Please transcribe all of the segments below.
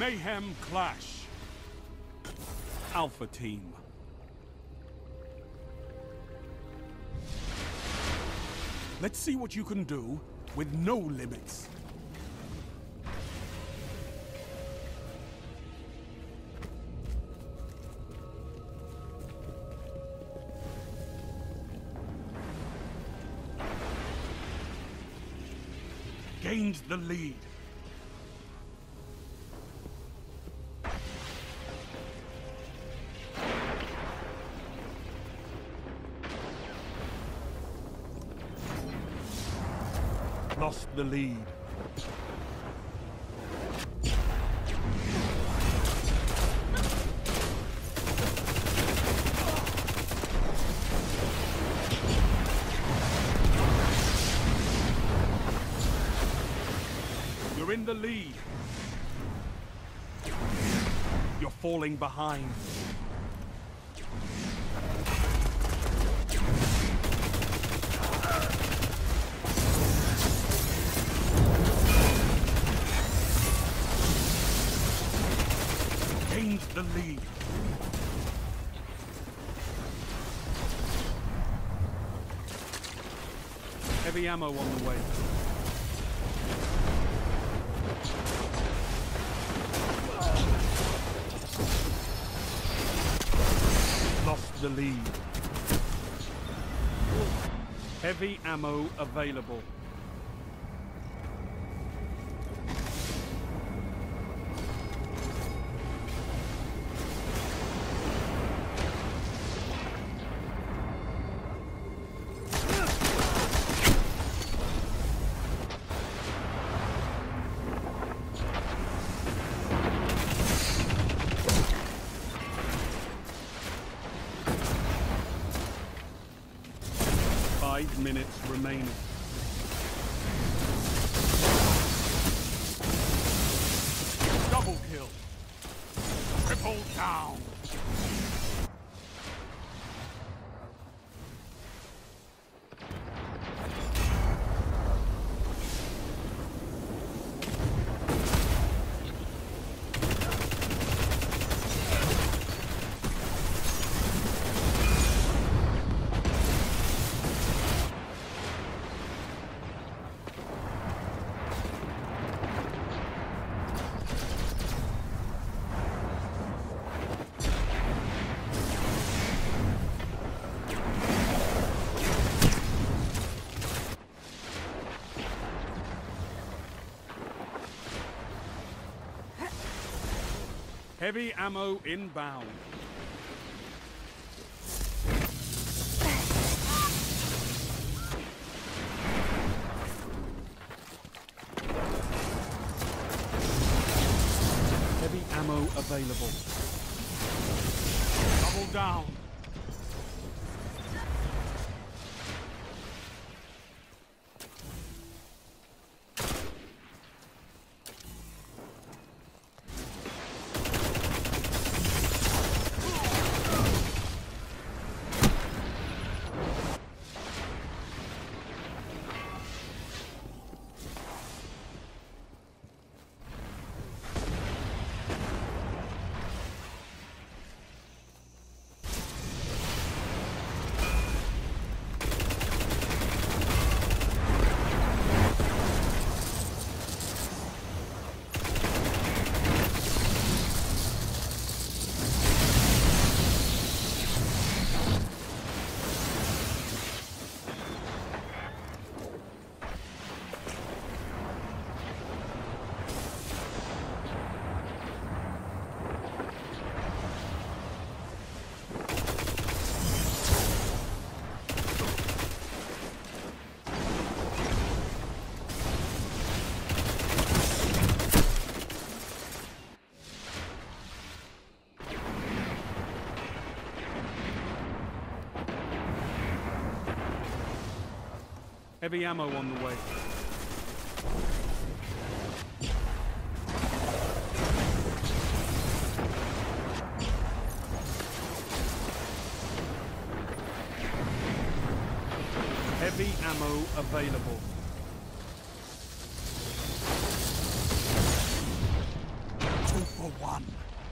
Mayhem Clash. Alpha Team. Let's see what you can do with no limits. Gained the lead. Lost the lead. You're in the lead. You're falling behind. Gained the lead. Heavy ammo on the way. Lost the lead. Heavy ammo available. Five minutes remaining. Double kill. Triple down. Heavy ammo inbound. Heavy ammo available. Double down. Heavy ammo on the way. Heavy ammo available. Too one.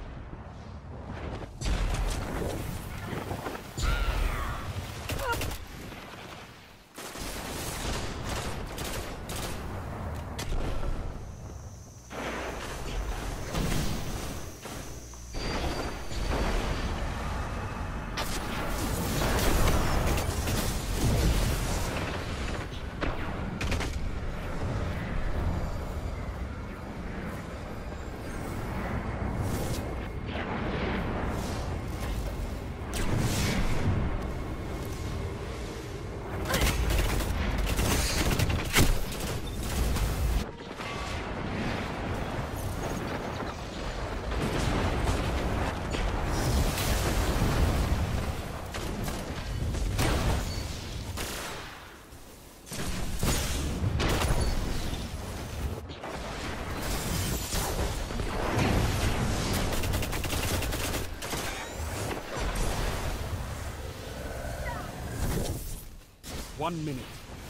One minute.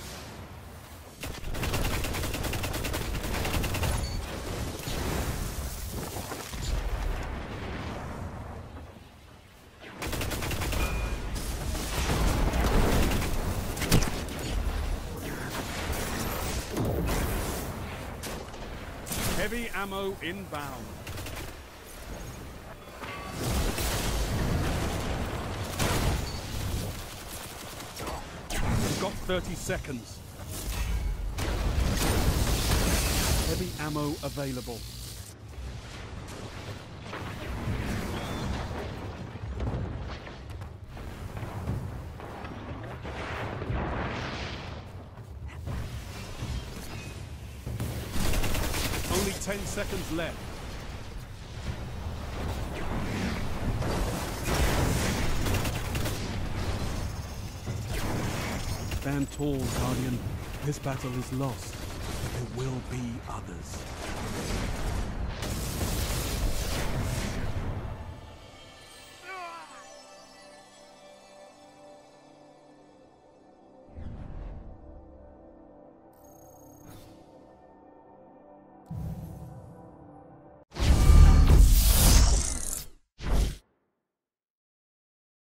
Heavy ammo inbound. Got 30 seconds. Heavy ammo available. Only 10 seconds left. Stand tall, Guardian. This battle is lost. There will be others.